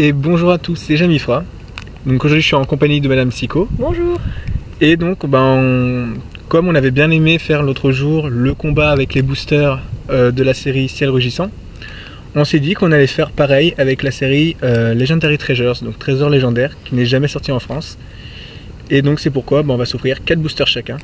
Et bonjour à tous, c'est Jamifra. Donc aujourd'hui je suis en compagnie de Madame Siko. Bonjour. Et donc comme on avait bien aimé faire l'autre jour le combat avec les boosters de la série Ciel Rugissant, on s'est dit qu'on allait faire pareil avec la série Legendary Treasures, donc Trésor légendaire, qui n'est jamais sorti en France. Et donc c'est pourquoi on va s'offrir 4 boosters chacun.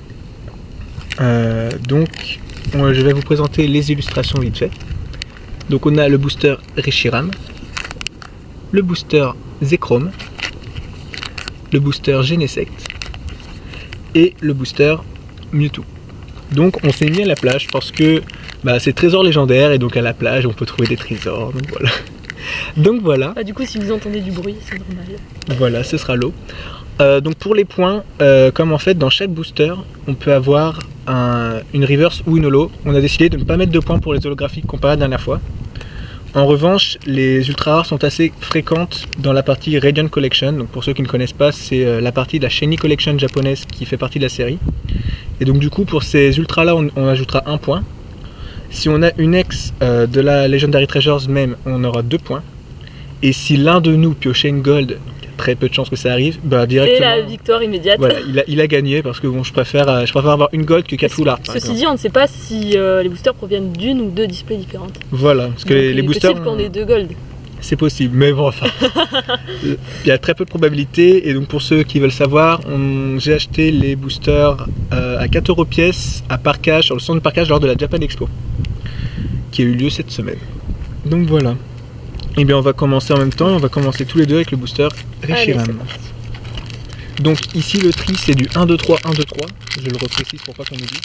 Je vais vous présenter les illustrations vite fait. Donc on a le booster Reshiram, le booster Zekrom, le booster Genesect et le booster Mewtwo. Donc on s'est mis à la plage parce que c'est trésor légendaire et donc à la plage on peut trouver des trésors, donc voilà. Du coup si vous entendez du bruit c'est normal. Voilà, ce sera l'eau. Donc pour les points, comme en fait dans chaque booster on peut avoir une reverse ou une holo, on a décidé de ne pas mettre de points pour les holographiques comparé à la dernière fois. En revanche, les ultra rares sont assez fréquentes dans la partie Radiant Collection. Donc pour ceux qui ne connaissent pas, c'est la partie de la Shiny Collection japonaise qui fait partie de la série. Et donc du coup pour ces ultras là on ajoutera 1 point. Si on a une ex de la Legendary Treasures même, on aura 2 points. Et si l'un de nous piochait une gold, donc il y a très peu de chances que ça arrive, directement... C'est la victoire immédiate. Voilà, il a gagné parce que bon, je préfère avoir une gold que 4 foulards. Ceci dit, on ne sait pas si les boosters proviennent d'une ou deux displays différentes. Voilà, parce que les boosters... C'est possible qu'on ait 2 gold. C'est possible, mais bon, enfin... il y a très peu de probabilités, et donc pour ceux qui veulent savoir, j'ai acheté les boosters à 4 € pièce à parkage, sur le centre de parkage lors de la Japan Expo, qui a eu lieu cette semaine. Donc voilà. Et bien on va commencer en même temps, on va commencer tous les deux avec le booster Reshiram. Donc ici le tri c'est du 1, 2, 3, 1, 2, 3, je le reprécise pour pas qu'on oublie.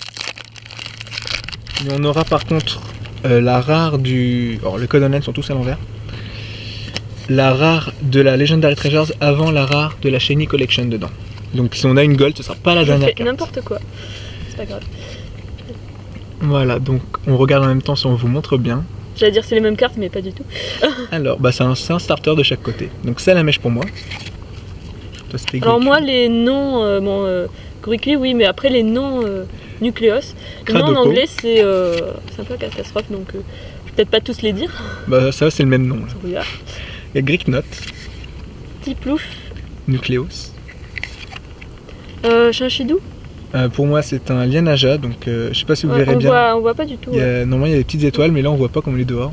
Et on aura par contre la rare du... Alors les code online sont tous à l'envers. La rare de la Legendary Treasures avant la rare de la Shiny Collection dedans. Donc si on a une gold, ce sera pas la dernière carte. N'importe quoi, c'est pas grave. Voilà, donc on regarde en même temps si on vous montre bien. J'allais dire c'est les mêmes cartes mais pas du tout. Alors c'est un starter de chaque côté. Donc c'est la mèche pour moi. Alors moi les noms, Grikli oui, mais après les noms Nucleos, les noms en anglais c'est un peu catastrophe donc je vais peut-être pas tous les dire. Ça c'est le même nom. Il y a Greeknot, Tiplouf, Nucleos. Chinchidou. Pour moi c'est un Lianaja, donc je sais pas si vous verrez bien. On voit pas du tout. Normalement il y a des petites étoiles mais là on voit pas comme on est dehors.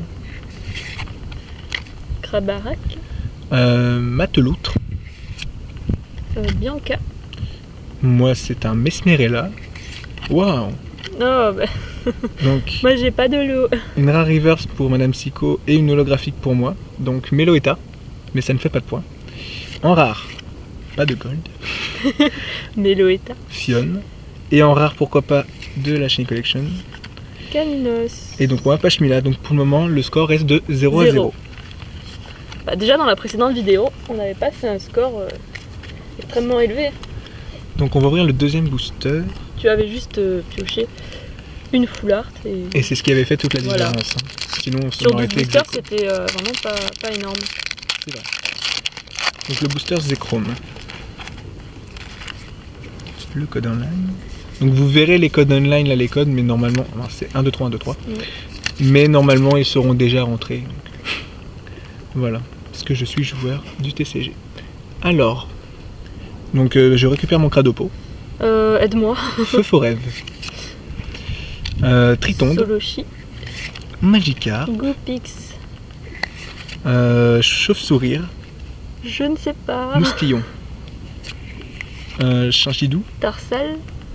Krabarak. Mateloutre. Bianca. Moi c'est un Mesmerella. Waouh. Donc moi j'ai pas de lot. Une rare reverse pour Madame Siko et une holographique pour moi. Donc Meloetta, mais ça ne fait pas de points. En rare, pas de gold. Meloetta. Fionn. Et en rare, pourquoi pas, de la Shiny Collection. Caninos. Et donc moi Pashmila. Donc pour le moment le score reste de 0 à 0. Déjà dans la précédente vidéo on n'avait pas fait un score extrêmement élevé. Donc on va ouvrir le deuxième booster. Tu avais juste pioché une full art et c'est ce qui avait fait toute la différence. Sinon sur 12 boosters c'était vraiment pas énorme. C'est vrai. Donc le booster Zekrom. Le code online. Donc vous verrez les codes online, là les codes, mais normalement, c'est 1, 2, 3, 1, 2, 3. Mais normalement ils seront déjà rentrés. Donc, voilà, parce que je suis joueur du TCG. Alors, donc je récupère mon Cradopo. Aide-moi. Feu Forêve. Tritonde. Solochi. Magikarp. Goopix. Chauve-sourire. Je ne sais pas. Moustillon. Chinchidou. Tarsal.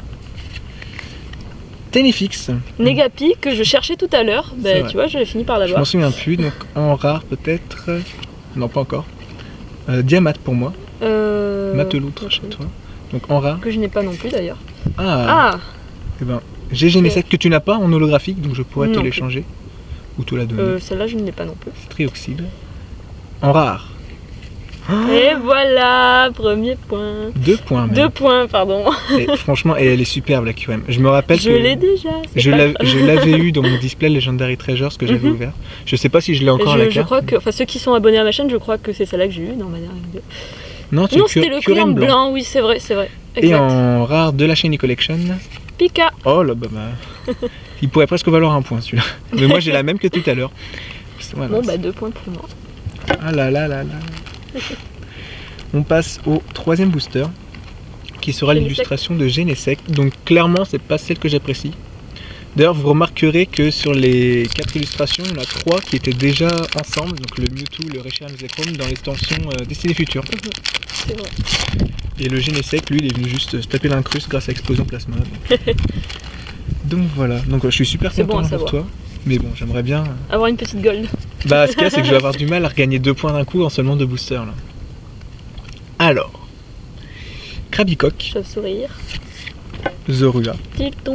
Tenefix. Negapi que je cherchais tout à l'heure. Tu vois, j'ai fini par l'avoir. Je m'en souviens plus, donc en rare peut-être. Non, pas encore. Diamat pour moi. Mateloutre chez toi. Donc en rare. Que je n'ai pas non plus d'ailleurs. Eh ben, j'ai Genesect que tu n'as pas en holographique, donc je pourrais te l'échanger. Ou te la donner. Celle-là je ne l'ai pas non plus. Trioxyde. En rare. Et voilà, premier point. 2 points même. 2 points, pardon. Et franchement, et elle est superbe la QM. Je me rappelle je l'ai déjà. Je l'avais eu dans mon display Legendary Treasures que j'avais ouvert. Je sais pas si je l'ai encore à la carte. Je crois que, ceux qui sont abonnés à ma chaîne, je crois que c'est celle-là que j'ai eu dans ma dernière vidéo. Non, c'était le Kyurem blanc, oui c'est vrai, c'est vrai. Exact. Et en rare de la Shiny Collection. Pika. Oh là il pourrait presque valoir 1 point celui-là. Mais moi j'ai la même que tout à l'heure. Voilà. Bon 2 points pour moi. Ah là là là là. On passe au troisième booster, qui sera l'illustration de Genesect. Donc clairement, c'est pas celle que j'apprécie. D'ailleurs, vous remarquerez que sur les 4 illustrations, il y en a 3 qui étaient déjà ensemble. Donc le Mewtwo, le Reshiram Zekrom dans l'extension Destinée Future. C'est vrai. Et le Genesect, lui, il est venu juste se taper l'incruste grâce à Explosion Plasma. Donc voilà. Donc je suis super content pour toi. Mais bon, j'aimerais bien avoir une petite gold. Bah, ce qu'il y a, c'est que je vais avoir du mal à regagner 2 points d'un coup en seulement 2 boosters là. Alors, Krabicoque, Chauve-sourire, Zorua, Tilton,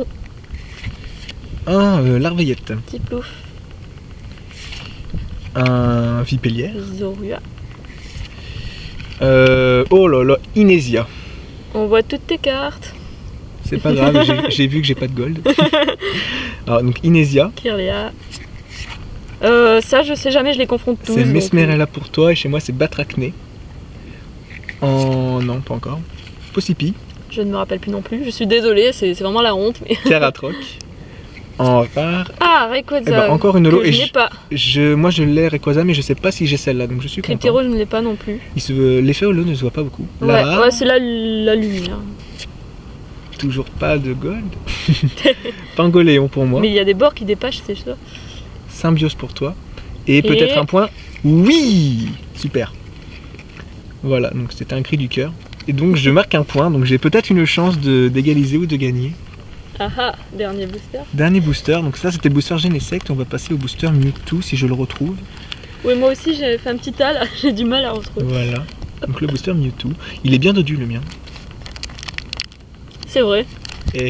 un Larveillette, Tiplouf, un Vipellière, Zorua. Oh là là, Inésia. On voit toutes tes cartes. C'est pas grave, j'ai vu que j'ai pas de gold. Alors, donc Inésia. Kirlia. Ça, je sais jamais, je les confronte tous. C'est Mesmerella pour toi et chez moi, c'est Batracné. Non, pas encore. Possipi. Je ne me rappelle plus non plus, je suis désolée, c'est vraiment la honte. Mais... Caratroc. En rare. Ah, Rayquaza. Eh ben, encore une holo. Et je n'ai pas. Moi je l'ai Rayquaza, mais je sais pas si j'ai celle-là, donc je suis content. Cryptero, je ne l'ai pas non plus. L'effet holo ne se voit pas beaucoup. Ouais, c'est là la lumière. Toujours pas de gold. Pingoléon pour moi. Mais il y a des bords qui dépassent, c'est ça. Symbiose pour toi. Et peut-être un point. Oui. Super. Voilà, donc c'était un cri du cœur. Et donc je marque un point, donc j'ai peut-être une chance d'égaliser ou de gagner. Ah ah, dernier booster. Dernier booster, donc ça c'était le booster Genesect. On va passer au booster Mewtwo si je le retrouve. Oui, moi aussi j'avais fait un petit tas là, j'ai du mal à retrouver. Voilà, donc le booster Mewtwo. Il est bien dodu le mien. C'est vrai. Et...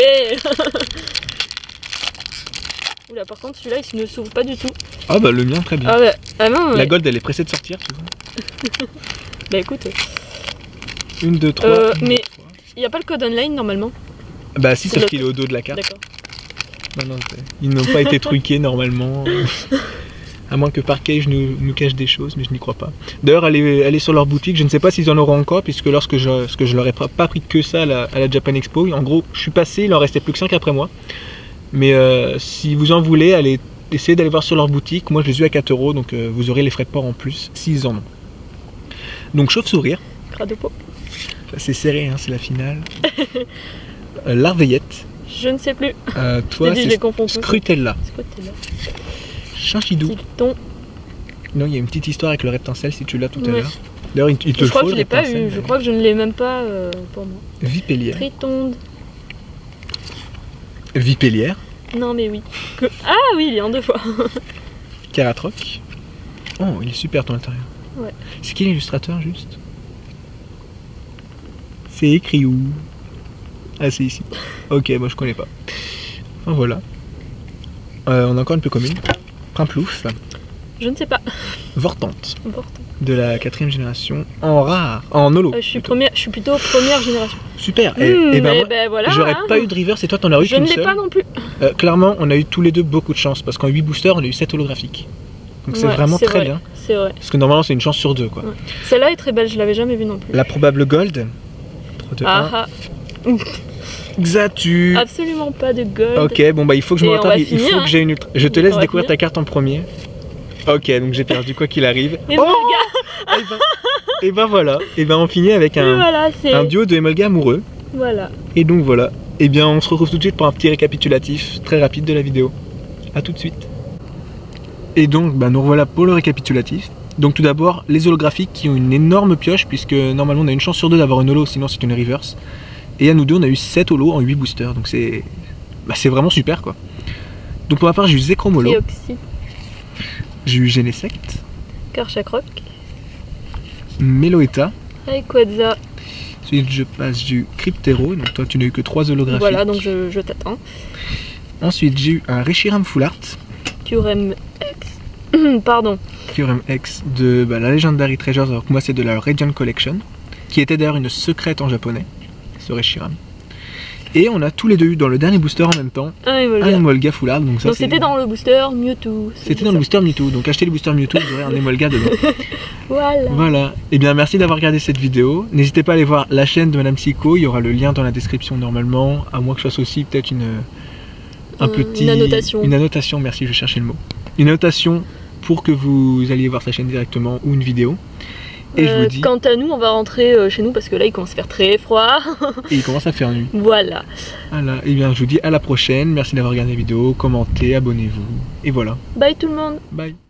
Oula, par contre celui-là il ne s'ouvre pas du tout. Ah bah le mien très bien. Ah ouais. Ah non, la gold elle est pressée de sortir, tu vois. Bah écoute. 1, 2, 3. Mais il n'y a pas le code online normalement. Bah si, sauf qu'il est au dos de la carte. D'accord. Non, ils n'ont pas été truqués normalement. À moins que Parkage nous cache des choses, mais je n'y crois pas. D'ailleurs, allez sur leur boutique, je ne sais pas s'ils en auront encore, puisque lorsque je leur ai pas pris que ça à la Japan Expo, en gros, je suis passé, il en restait plus que 5 après moi. Mais si vous en voulez, allez essayer d'aller voir sur leur boutique. Moi, je les ai eu à 4 €, donc vous aurez les frais de port en plus, s'ils en ont. Donc, Chauve-sourire. Cradopo. C'est serré, hein, c'est la finale. Larveillette. Je ne sais plus. Toi, c'est Scrutella. Chinchidou. Tilton. Non, il y a une petite histoire avec le reptincelle si tu l'as tout à l'heure. D'ailleurs, il te le faut. Je crois que je l'ai pas eu. Je crois que je ne l'ai même pas pour moi. Vipellière. Tritonde. Vipellière. Non, mais oui. Ah oui, il est en 2 fois. Caratroc. Oh, il est super ton intérieur. Ouais. C'est qui l'illustrateur juste? C'est écrit où? Ah, c'est ici. Ok, moi je connais pas. Enfin, voilà. On a encore une peu commune. Primplouf. Je ne sais pas. Vortante. Vortante. De la 4ème génération. En rare. En holo. Je suis plutôt première génération. Super. Et ben, voilà, j'aurais pas eu de river, c'est toi, t'en as eu qu'une seule. Je ne l'ai pas non plus. Clairement, on a eu tous les deux beaucoup de chance parce qu'en 8 boosters, on a eu 7 holographiques. Donc c'est vraiment très bien. C'est vrai. Parce que normalement, c'est une chance sur 2, quoi. Ouais. Celle-là est très belle, je l'avais jamais vue non plus. La probable gold. 3, 2, 1. Ah. Xatu. Absolument pas de gold. Ok, bon bah il faut que je me rattrape. Il faut que j'ai une. Je te laisse découvrir ta carte en premier. Ok, donc j'ai perdu quoi qu'il arrive. Et et ben voilà. Et ben on finit avec un duo de Emolga amoureux. Voilà. Et donc voilà. Et bien on se retrouve tout de suite pour un petit récapitulatif très rapide de la vidéo. A tout de suite. Et donc nous revoilà pour le récapitulatif. Donc tout d'abord les holographiques qui ont une énorme pioche puisque normalement on a une chance sur 2 d'avoir une holo, sinon c'est une reverse. Et à nous deux on a eu 7 holos en 8 boosters, donc c'est vraiment super quoi. Donc pour ma part j'ai eu Zekrom holo. J'ai eu Genesect. Karchakroc. Meloetta. Rayquaza. Ensuite je passe, j'ai eu Cryptero, donc toi tu n'as eu que 3 holographiques. Voilà, donc je t'attends. Ensuite j'ai eu un Reshiram Full Art. Kyurem X. Pardon. Kyurem X de la Legendary Treasures, alors que moi c'est de la Radiant Collection, qui était d'ailleurs une secrète en japonais, ce Reshiram. Et on a tous les deux eu dans le dernier booster en même temps un Emolga Full Art. Donc c'était dans le booster Mewtwo. C'était dans le booster Mewtwo, donc achetez le booster Mewtwo, vous aurez un Emolga dedans. Voilà. Et bien merci d'avoir regardé cette vidéo. N'hésitez pas à aller voir la chaîne de Madame Psycho, il y aura le lien dans la description normalement, à moins que je fasse aussi peut-être une annotation, merci, je cherchais le mot. Une annotation pour que vous alliez voir sa chaîne directement ou une vidéo. Et je vous dis... Quant à nous, on va rentrer chez nous parce que là il commence à faire très froid. Et il commence à faire nuit. Voilà. Voilà, et bien je vous dis à la prochaine, merci d'avoir regardé la vidéo, commentez, abonnez-vous, et voilà. Bye tout le monde. Bye.